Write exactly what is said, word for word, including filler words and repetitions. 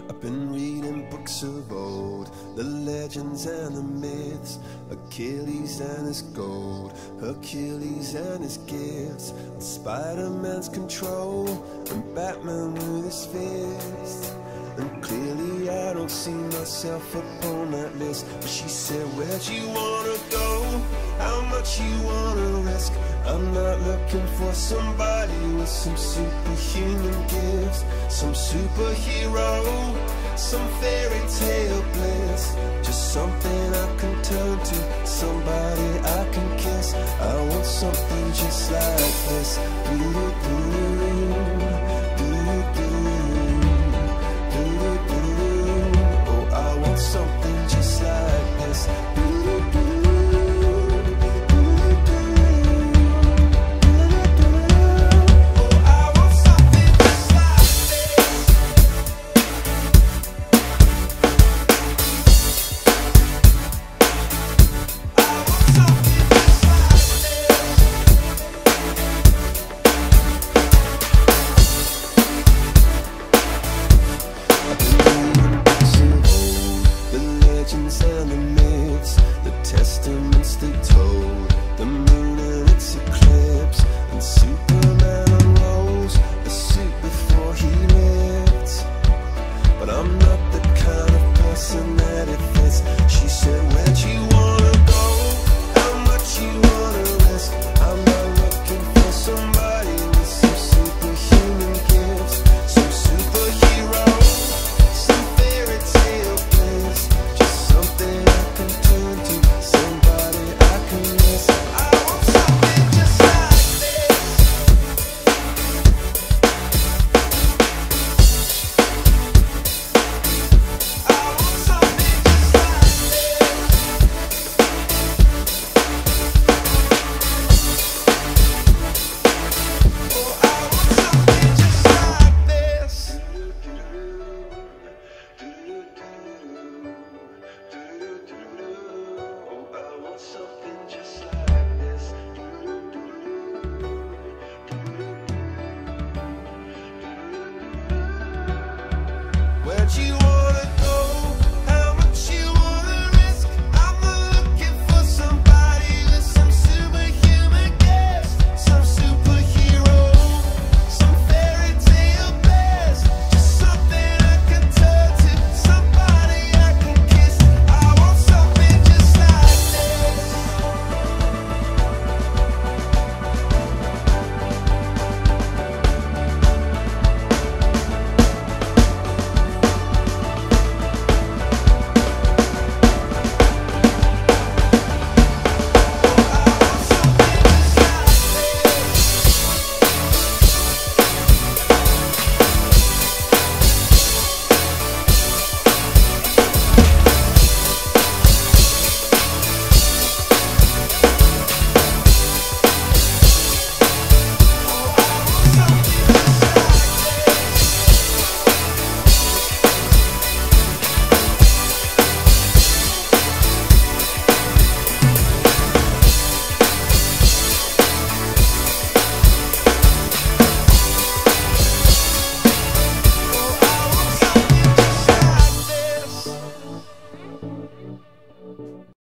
I've been reading books of old, the legends and the myths, Achilles and his gold, Hercules and his gifts, and Spider-Man's control, and Batman with his fists. And clearly I don't see myself upon that list. But she said, where'd you wanna go? How much you wanna risk? I'm not looking for somebody with some superhuman gifts, some superhero, some fairy tale bliss. Just something I can turn to, somebody I can kiss. I want something just like this.